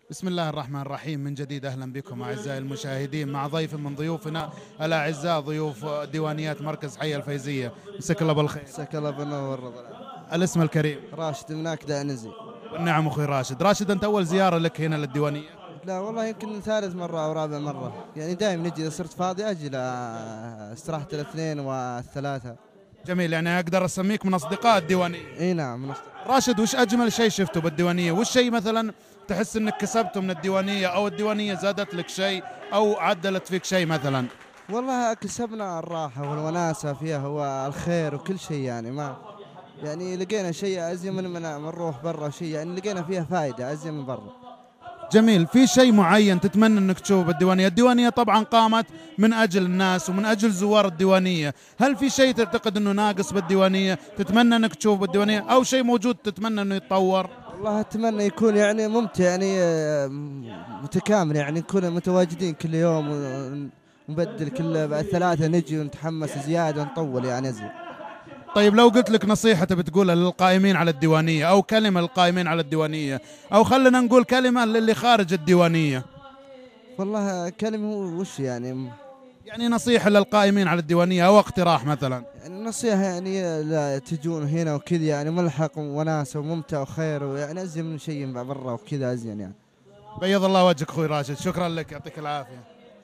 بسم الله الرحمن الرحيم. من جديد أهلا بكم أعزائي المشاهدين مع ضيف من ضيوفنا الأعزاء، ضيوف ديوانيات مركز حي الفيزية. مساك الله بالخير. مساك الله بالنور. الاسم الكريم؟ راشد من أكدأ نزي. والنعم أخوي راشد. راشد، أنت أول زيارة لك هنا للديوانية؟ لا والله يمكن ثالث مرة أو رابع مرة، يعني دائما نجي إذا صرت فاضي أجي استراحة الاثنين والثلاثة. جميل، يعني أقدر أسميك من أصدقاء الديوانية. إي نعم. راشد، وش أجمل شيء شفته بالديوانية؟ وش شيء مثلا تحس أنك كسبته من الديوانية، أو الديوانية زادت لك شيء أو عدلت فيك شيء مثلا؟ والله كسبنا الراحة والوناسة فيها والخير وكل شيء، يعني ما يعني لقينا شيء أزين من نروح برا، شيء يعني لقينا فيها فائدة أزين من برا. جميل. في شيء معين تتمنى انك تشوفه بالديوانيه؟ الديوانيه طبعا قامت من اجل الناس ومن اجل زوار الديوانيه، هل في شيء تعتقد انه ناقص بالديوانيه تتمنى انك تشوفه بالديوانيه، او شيء موجود تتمنى انه يتطور؟ والله أتمنى يكون يعني ممتع، يعني متكامل، يعني نكون متواجدين كل يوم ونبدل كل بعد ثلاثة نجي ونتحمس زيادة ونطول يعني زين. طيب، لو قلت لك نصيحه تبي تقولها للقائمين على الديوانيه، او كلمه للقائمين على الديوانيه، او خلينا نقول كلمه للي خارج الديوانيه. والله كلمة هو وش يعني نصيحه للقائمين على الديوانيه او اقتراح مثلا. يعني نصيحة، يعني لا تجون هنا وكذا، يعني ملحق وناسة وممتع وخير، ويعني أزين من شيء برا وكذا أزين يعني. بيض الله وجهك اخوي راشد، شكرا لك، يعطيك العافيه.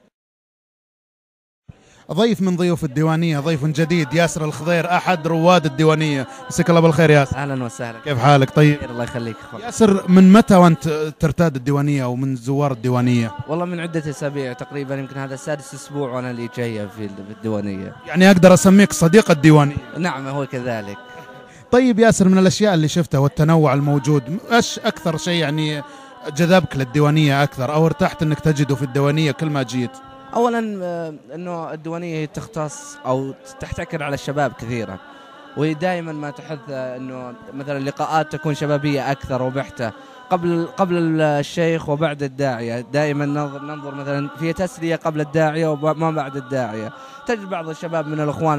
ضيف من ضيوف الديوانية، ضيف جديد، ياسر الخضير، أحد رواد الديوانية. مساك الله بالخير ياسر. اهلا وسهلا. كيف حالك؟ طيب الله يخليك. ياسر، من متى وأنت ترتاد الديوانية أو من زوار الديوانية؟ والله من عدة اسابيع تقريبا، يمكن هذا سادس اسبوع وانا اللي جايه في الديوانيه. يعني أقدر أسميك صديق الديوانية. نعم هو كذلك. طيب ياسر، من الأشياء اللي شفتها والتنوع الموجود، إيش أكثر شيء يعني جذبك للديوانية أكثر، أو ارتحت أنك تجده في الديوانية كل ما جيت؟ اولا انه الديوانيه هي تختص او تحتكر على الشباب كثيرا، وهي دائما ما تحث انه مثلا اللقاءات تكون شبابيه اكثر وبحته، قبل الشيخ وبعد الداعيه. دائما ننظر مثلا في تسليه قبل الداعيه وما بعد الداعيه. تجد بعض الشباب من الاخوان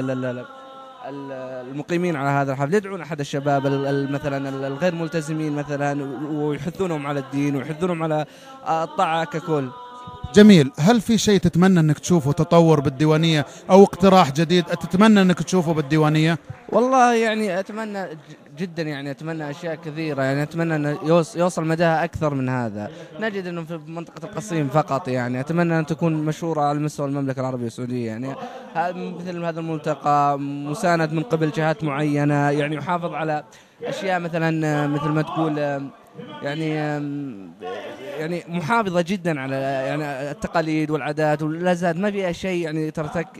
المقيمين على هذا الحفل يدعون احد الشباب مثلا الغير ملتزمين مثلا، ويحثونهم على الدين ويحثونهم على الطاعه ككل. جميل. هل في شيء تتمنى أنك تشوفه تطور بالديوانية، أو اقتراح جديد تتمنى أنك تشوفه بالديوانية؟ والله يعني اتمنى جدا، يعني اتمنى اشياء كثيره، يعني اتمنى ان يوصل مداها اكثر من هذا. نجد انه في منطقه القصيم فقط، يعني اتمنى ان تكون مشهوره على مستوى المملكه العربيه السعوديه. يعني مثل هذا الملتقى مساند من قبل جهات معينه، يعني يحافظ على اشياء مثلا مثل ما تقول يعني يعني محافظه جدا على يعني التقاليد والعادات واللازات، ما فيها شيء يعني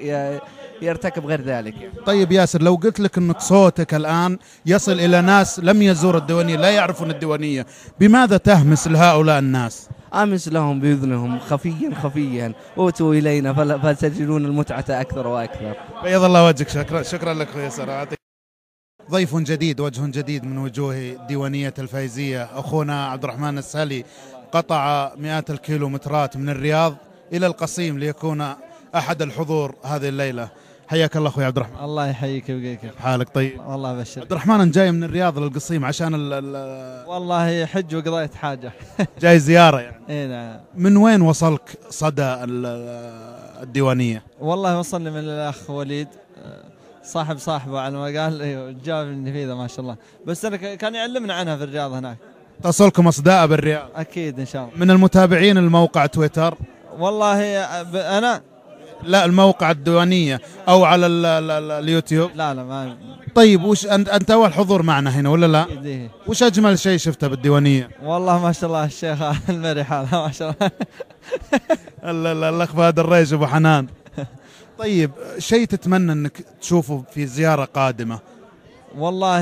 يرتكب غير ذلك يعني. طيب ياسر، لو قلت لك انك صوتك الان يصل الى ناس لم يزور الديوانيه، لا يعرفون الديوانيه، بماذا تهمس لهؤلاء الناس؟ امس لهم باذنهم خفيا خفيا، اوتوا الينا فلتجدون المتعه اكثر واكثر. بيض الله وجهك، شكرا لك اخوي ياسر. ضيف جديد، وجه جديد من وجوه ديوانيه الفيزيه، اخونا عبد الرحمن السالي، قطع مئات الكيلومترات من الرياض الى القصيم ليكون احد الحضور هذه الليله. حياك الله اخوي عبد الرحمن. الله يحييك ويبقيك. كيف حالك؟ طيب والله ابشر. عبد الرحمن، أنا جاي من الرياض للقصيم عشان والله حج وقضيت حاجه. جاي زياره يعني. اي نعم. من وين وصلك صدى الديوانيه؟ والله وصلني من الاخ وليد، صاحبه على ما قال، ايوه جاب النفيذه ما شاء الله، بس انا كان يعلمنا عنها في الرياض هناك. تصلكم اصداء بالرياض؟ اكيد ان شاء الله. من المتابعين الموقع تويتر؟ والله انا لا، الموقع الديوانيه او على اليوتيوب؟ لا ما. طيب وش انت اول حضور معنا هنا ولا لا؟ إيه. وش اجمل شيء شفته بالديوانيه؟ والله ما شاء الله الشيخ المرح هذا ما شاء الله. الاخ فهد الريش ابو حنان. طيب، شيء تتمنى انك تشوفه في زياره قادمه؟ والله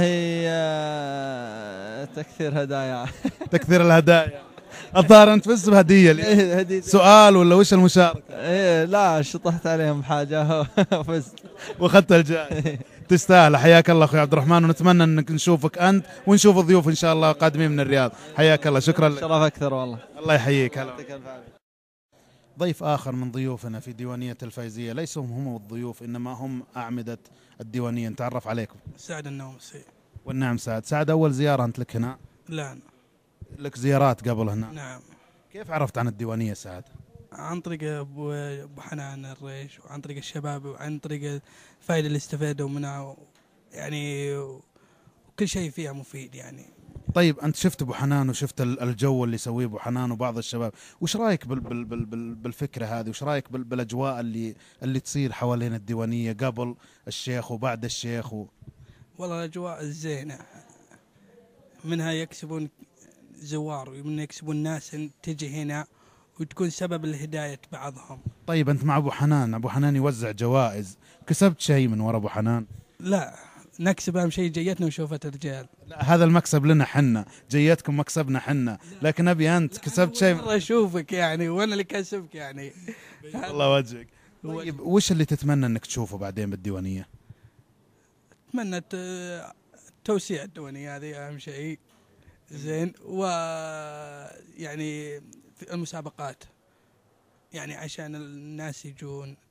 تكثير هدايا. تكثير الهدايا. الظاهر انت فزت بهديه لي. سؤال ولا وش المشاركه؟ ايه لا، شطحت عليهم حاجه وفزت واخذت الجائزه. تستاهل. حياك الله اخوي عبد الرحمن، ونتمنى انك نشوفك انت ونشوف ضيوف ان شاء الله قادمين من الرياض. حياك الله، شكرا لك. شرف اكثر والله. الله يحييك. هلا. ضيف آخر من ضيوفنا في ديوانية الفيزية، ليسوا هم الضيوف إنما هم أعمدة الديوانية. نتعرف عليكم. سعد النومسي. والنعم سعد. أول زيارة أنت لك هنا؟ لا أنا. لك زيارات قبل هنا؟ نعم. كيف عرفت عن الديوانية سعد؟ عن طريق أبو حنان الريش، وعن طريق الشباب، وعن طريق الفائدة اللي استفادوا منها يعني، وكل شيء فيها مفيد يعني. طيب أنت شفت أبو حنان وشفت الجو اللي يسويه أبو حنان وبعض الشباب، وش رأيك بالفكرة هذه؟ وش رأيك بالأجواء اللي تصير حوالين الديوانية قبل الشيخ وبعد الشيخ والله الأجواء الزينة، منها يكسبون زوار، ومنها يكسبون ناس تجي هنا وتكون سبب لهداية بعضهم. طيب أنت مع أبو حنان، أبو حنان يوزع جوائز، كسبت شيء من وراء أبو حنان؟ لا، نكسب أهم شيء جيتنا وشوفة الرجال. لا هذا المكسب لنا حنا، جيتكم مكسبنا حنا، لكن أبي أنت كسبت شيء. مرة أشوفك يعني، وأنا اللي كسبك يعني. الله وجهك. طيب وش اللي تتمنى أنك تشوفه بعدين بالديوانية؟ أتمنى توسيع الديوانية، هذه أهم شيء. زين، ويعني في المسابقات يعني عشان الناس يجون